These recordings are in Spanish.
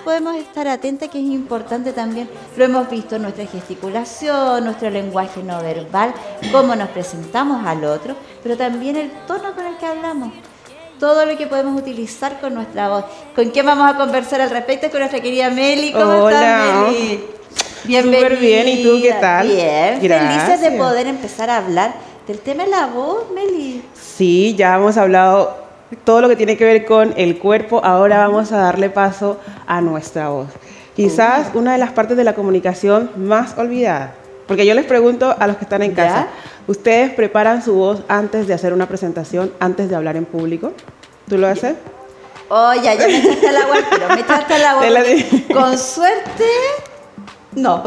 Podemos estar atentas, que es importante también, lo hemos visto en nuestra gesticulación, nuestro lenguaje no verbal, cómo nos presentamos al otro, pero también el tono con el que hablamos. Todo lo que podemos utilizar con nuestra voz. ¿Con quién vamos a conversar al respecto? Con nuestra querida Meli. ¿Cómo estás, Meli? Bienvenida. Súper bien, ¿y tú qué tal? Bien, Gracias. felices de poder empezar a hablar del tema de la voz, Meli. Sí, ya hemos hablado todo lo que tiene que ver con el cuerpo, ahora vamos a darle paso a nuestra voz. Quizás una de las partes de la comunicación más olvidada, porque yo les pregunto a los que están en casa, ¿ustedes preparan su voz antes de hacer una presentación, antes de hablar en público? ¿Tú lo haces? Oh, ya me echaste al agua, pero me echaste al agua. Con suerte... No.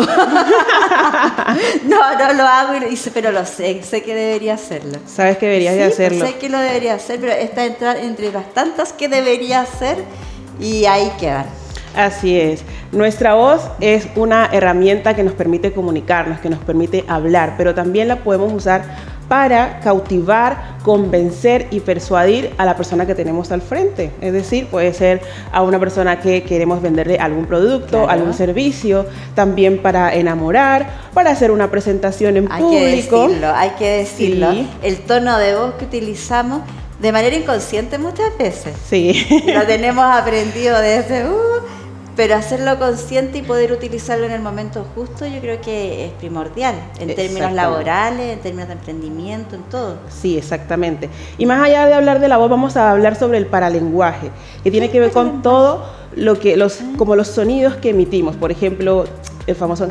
no lo hago, pero lo sé que debería hacerlo. Sabes que deberías de hacerlo. Sé que lo debería hacer, pero está entre las tantas que debería hacer y ahí quedan. Así es. Nuestra voz es una herramienta que nos permite comunicarnos, que nos permite hablar, pero también la podemos usar para cautivar, convencer y persuadir a la persona que tenemos al frente. Es decir, puede ser a una persona que queremos venderle algún producto, algún servicio, también para enamorar, para hacer una presentación en público. Hay que decirlo. Sí. El tono de voz que utilizamos de manera inconsciente muchas veces. Sí. Lo tenemos aprendido desde... pero hacerlo consciente y poder utilizarlo en el momento justo, yo creo que es primordial, en términos laborales, en términos de emprendimiento, en todo. Sí, exactamente. Y más allá de hablar de la voz, vamos a hablar sobre el paralenguaje, que tiene que ver con todo lo que como los sonidos que emitimos. Por ejemplo, el famoso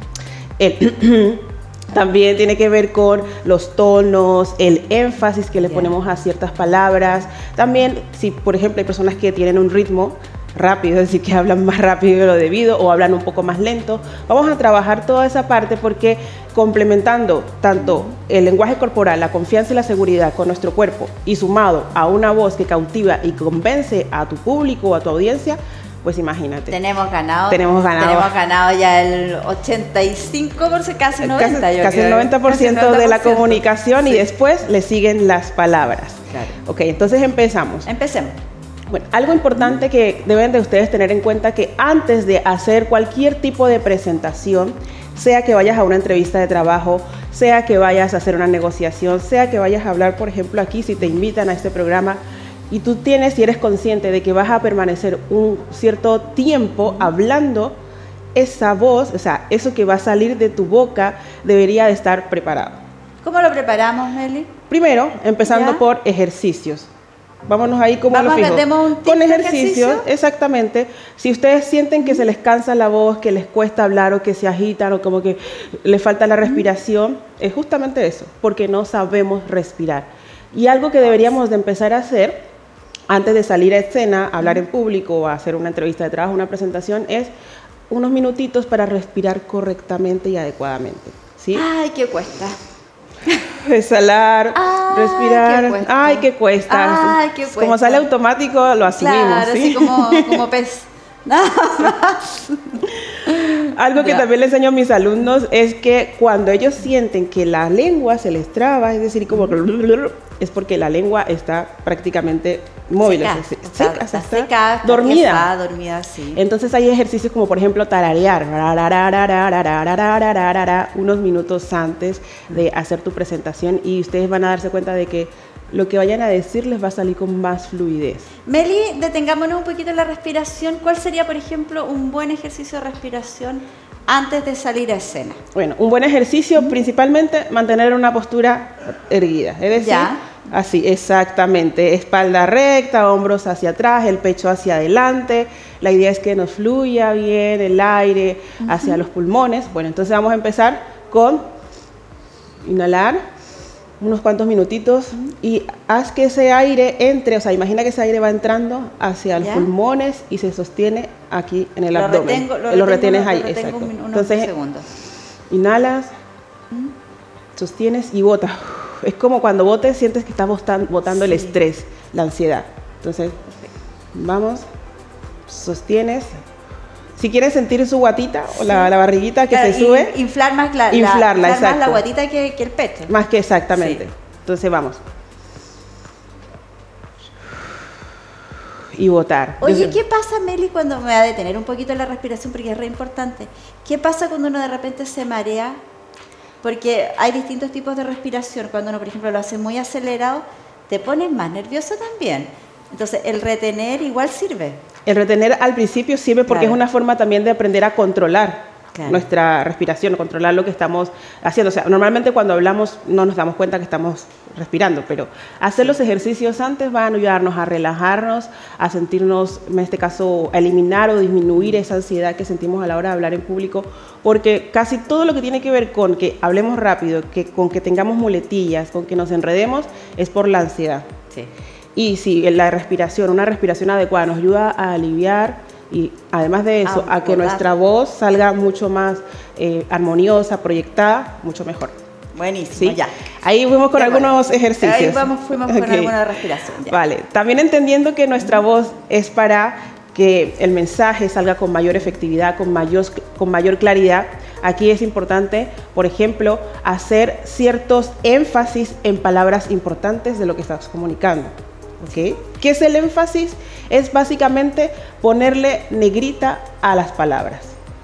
también tiene que ver con los tonos, el énfasis que le ponemos a ciertas palabras. También, si por ejemplo hay personas que tienen un ritmo rápido, es decir, que hablan más rápido de lo debido o hablan un poco más lento, vamos a trabajar toda esa parte porque complementando tanto el lenguaje corporal, la confianza y la seguridad con nuestro cuerpo y sumado a una voz que cautiva y convence a tu público o a tu audiencia, pues imagínate. Tenemos ganado ya el 85%, casi 90%. Casi el 90% de la comunicación y después le siguen las palabras. Claro. Ok, entonces empezamos. Empecemos. Bueno, algo importante que deben de ustedes tener en cuenta que antes de hacer cualquier tipo de presentación, sea que vayas a una entrevista de trabajo, sea que vayas a hacer una negociación, sea que vayas a hablar, por ejemplo, aquí si te invitan a este programa y tú tienes y eres consciente de que vas a permanecer un cierto tiempo hablando, esa voz, o sea, eso que va a salir de tu boca debería de estar preparado. ¿Cómo lo preparamos, Meli? Primero, empezando por ejercicios. Vámonos ahí como lo fijo. Con ejercicios, exactamente. Si ustedes sienten que se les cansa la voz, que les cuesta hablar o que se agitan o como que les falta la respiración, es justamente eso, porque no sabemos respirar. Y algo que deberíamos de empezar a hacer antes de salir a escena, hablar en público o hacer una entrevista de trabajo, una presentación, es unos minutitos para respirar correctamente y adecuadamente. ¿Sí? Ay, ¿qué cuesta? Exhalar, respirar. Ay, qué cuesta. Ay, qué cuesta. Como sale automático, lo asumimos. Claro, ¿sí? así como pez. Nada más. Algo que también le enseño a mis alumnos es que cuando ellos sienten que la lengua se les traba, es decir, como que es porque la lengua está prácticamente móvil, seca, dormida. Sí. Entonces hay ejercicios como por ejemplo tararear unos minutos antes de hacer tu presentación y ustedes van a darse cuenta de que lo que vayan a decir les va a salir con más fluidez. Meli, detengámonos un poquito en la respiración. ¿Cuál sería, por ejemplo, un buen ejercicio de respiración antes de salir a escena? Bueno, un buen ejercicio principalmente mantener una postura erguida, es decir, así, exactamente, espalda recta, hombros hacia atrás, el pecho hacia adelante. La idea es que nos fluya bien el aire hacia los pulmones. Bueno, entonces vamos a empezar con inhalar unos cuantos minutitos y haz que ese aire entre, o sea, imagina que ese aire va entrando hacia los pulmones y se sostiene aquí en el abdomen. Lo retienes ahí, exacto. Entonces, segundos. Inhalas, sostienes y botas. Es como cuando botes, sientes que estás botando el estrés, la ansiedad. Entonces, vamos, sostienes. Si quieres sentir su guatita o la barriguita que se sube, inflar más inflarla, más la guatita que el pecho. Más que exactamente. Entonces vamos. y botar. Oye, ¿qué pasa, Meli, cuando me voy a detener un poquito la respiración porque es re importante? ¿Qué pasa cuando uno de repente se marea? Porque hay distintos tipos de respiración. Cuando uno, por ejemplo, lo hace muy acelerado, te pones más nervioso también. Entonces, el retener igual sirve. El retener al principio sirve porque es una forma también de aprender a controlar nuestra respiración, controlar lo que estamos haciendo. O sea, normalmente cuando hablamos no nos damos cuenta que estamos respirando, pero hacer los ejercicios antes van a ayudarnos a relajarnos, a sentirnos, en este caso, a eliminar o disminuir esa ansiedad que sentimos a la hora de hablar en público, porque casi todo lo que tiene que ver con que hablemos rápido, con que tengamos muletillas, con que nos enredemos, es por la ansiedad. Sí. Y sí, la respiración, una respiración adecuada nos ayuda a aliviar y además de eso, a que nuestra voz salga mucho más armoniosa, proyectada, mucho mejor. Buenísimo, ¿sí? Ya. Ahí fuimos con algunos ejercicios. Ahí fuimos con alguna respiración. Ya. Vale, también entendiendo que nuestra voz es para que el mensaje salga con mayor efectividad, con mayor claridad. Aquí es importante, por ejemplo, hacer ciertos énfasis en palabras importantes de lo que estás comunicando. ¿Okay? ¿Qué es el énfasis? Es básicamente ponerle negrita a las palabras.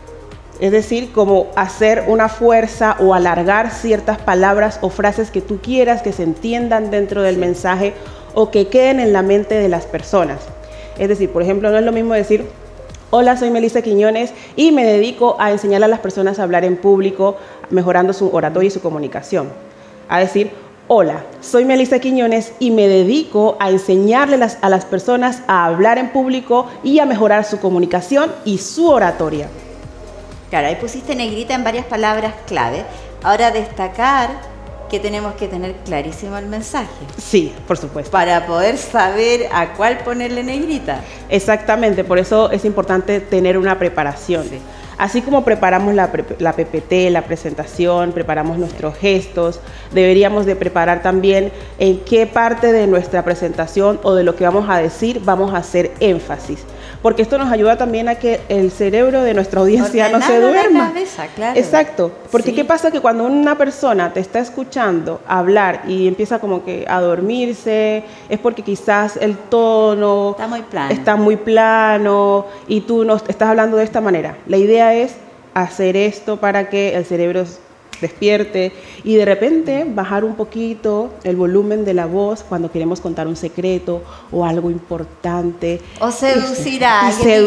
Es decir, como hacer una fuerza o alargar ciertas palabras o frases que tú quieras que se entiendan dentro del mensaje o que queden en la mente de las personas. Es decir, por ejemplo, no es lo mismo decir: hola, soy Melissa Quiñones y me dedico a enseñar a las personas a hablar en público, mejorando su oratoria y su comunicación. A decir: hola, soy Melissa Quiñones y me dedico a enseñarle a las personas a hablar en público y a mejorar su comunicación y su oratoria. Claro, ahí pusiste negrita en varias palabras clave. Ahora destacar que tenemos que tener clarísimo el mensaje. Sí, por supuesto. Para poder saber a cuál ponerle negrita. Exactamente, por eso es importante tener una preparación. Sí. Así como preparamos la PPT, la presentación, preparamos nuestros gestos, deberíamos de preparar también en qué parte de nuestra presentación o de lo que vamos a decir vamos a hacer énfasis. Porque esto nos ayuda también a que el cerebro de nuestra audiencia no se duerma. La cabeza, claro. Exacto, porque sí. ¿Qué pasa? Que cuando una persona te está escuchando hablar y empieza como que a dormirse, es porque quizás el tono está muy plano y tú no estás hablando de esta manera. La idea es hacer esto para que el cerebro despierte y de repente bajar un poquito el volumen de la voz cuando queremos contar un secreto o algo importante. O seducir a alguien,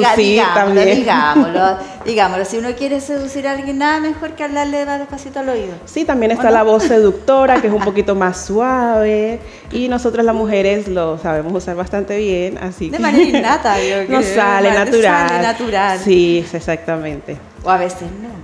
digámoslo. Si uno quiere seducir a alguien, nada mejor que hablarle más despacito al oído. Sí, también está la voz seductora, que es un poquito más suave, y nosotros las mujeres lo sabemos usar bastante bien, así de manera innata, yo creo. Nos sale natural. Sale natural. Sí, exactamente. O a veces no.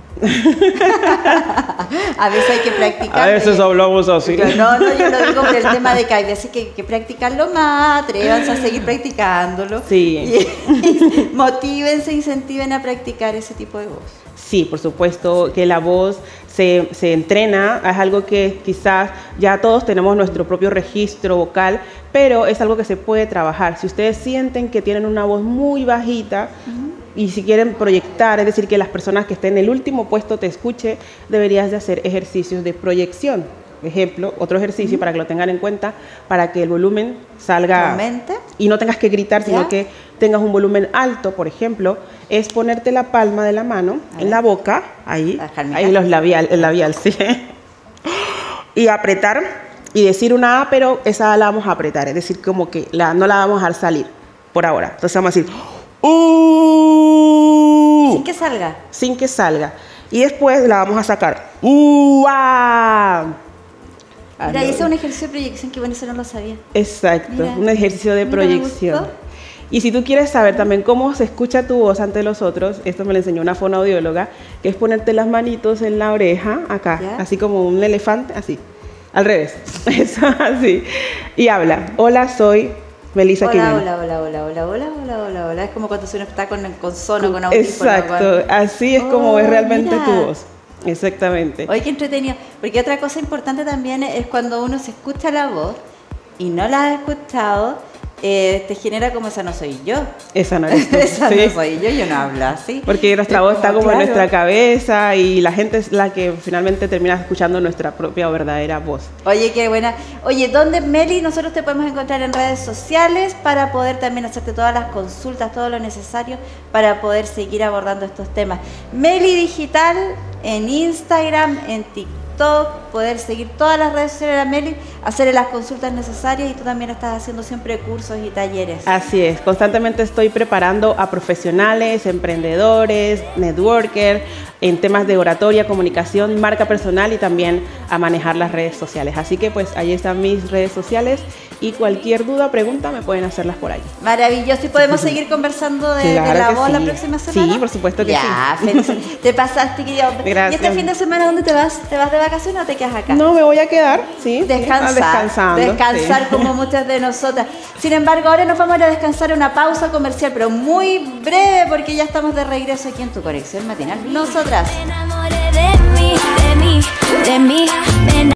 A veces hay que practicar. A veces hablamos así. No, yo lo digo por el tema de que hay veces que hay que practicarlo más, atrévanse a seguir practicándolo. Sí. Y motívense, incentiven a practicar ese tipo de voz. Sí, por supuesto que la voz se entrena, es algo que quizás ya todos tenemos nuestro propio registro vocal, pero es algo que se puede trabajar. Si ustedes sienten que tienen una voz muy bajita, y si quieren proyectar, es decir, que las personas que estén en el último puesto te escuchen, deberías de hacer ejercicios de proyección. Ejemplo, otro ejercicio para que lo tengan en cuenta, para que el volumen salga ¿Aumente? Y no tengas que gritar, sino que tengas un volumen alto, por ejemplo, es ponerte la palma de la mano en la boca, ahí el labial, sí, y apretar y decir una A, pero esa A la vamos a apretar, es decir, como que no la vamos a dejar salir por ahora. Entonces vamos a decir sin que salga. Sin que salga. Y después la vamos a sacar. Mira, ese es un ejercicio de proyección que bueno, eso no lo sabía. Exacto, mira, un ejercicio de proyección. Y si tú quieres saber también cómo se escucha tu voz ante los otros, esto me lo enseñó una fonoaudióloga, que es ponerte las manitos en la oreja, acá, así como un elefante, así, al revés, eso, así. Y habla: hola, soy Melissa Quiñones. Hola. Es como cuando uno está con sono, con audífono. Exacto, así es como es realmente tu voz. Exactamente. Oye, qué entretenido. Porque otra cosa importante también es cuando uno se escucha la voz y no la ha escuchado, te genera como esa no soy yo. Esa no eres tú. Esa sí. no soy yo no hablo así. Porque nuestra voz está como claro, en nuestra cabeza y la gente es la que finalmente termina escuchando nuestra propia o verdadera voz. Oye, qué buena. Oye, ¿dónde, Meli, nosotros te podemos encontrar en redes sociales para poder también hacerte todas las consultas, todo lo necesario para poder seguir abordando estos temas? Meli Digital en Instagram, en TikTok, poder seguir todas las redes sociales de la Meli, hacerle las consultas necesarias, y tú también estás haciendo siempre cursos y talleres. Así es, constantemente estoy preparando a profesionales, emprendedores, networkers, en temas de oratoria, comunicación, marca personal y también a manejar las redes sociales. Así que pues ahí están mis redes sociales y cualquier duda, pregunta, me pueden hacerlas por ahí. Maravilloso. ¿Y podemos seguir conversando de la voz la próxima semana? Sí, por supuesto que sí. Te pasaste, querido. Gracias. ¿Y este fin de semana dónde te vas? ¿Te vas de vacaciones o te quedas acá? No, me voy a quedar, sí. Descansar, sí. Como muchas de nosotras. Sin embargo, ahora nos vamos a ir a descansar en una pausa comercial, pero muy breve, porque ya estamos de regreso aquí en tu Conexión Matinal. Nosotras. Me enamoré de mí, de mí, de mí.